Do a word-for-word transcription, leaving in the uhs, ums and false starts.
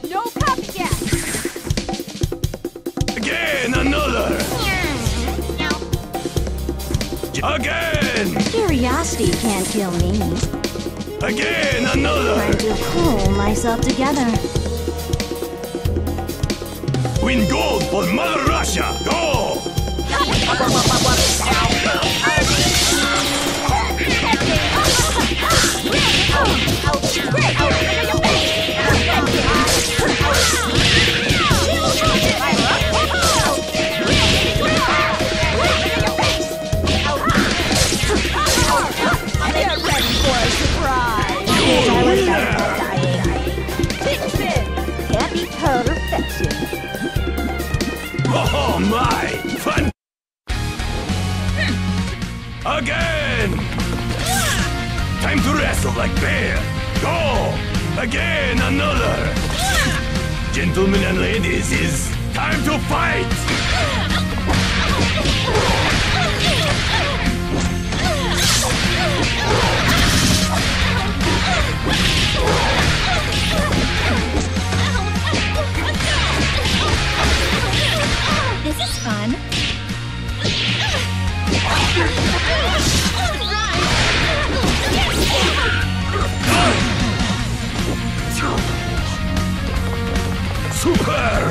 No copycat! Again, another! Again! Curiosity can't kill me. Again, another! Trying to pull myself together. Win gold for Mother Russia! Go! Get ready for a surprise! You're winner! Can't be perfection. Oh my! Fun! Again! Time to wrestle like bear! Go! Again, another! Gentlemen and ladies, it's time to fight! This is fun. Super!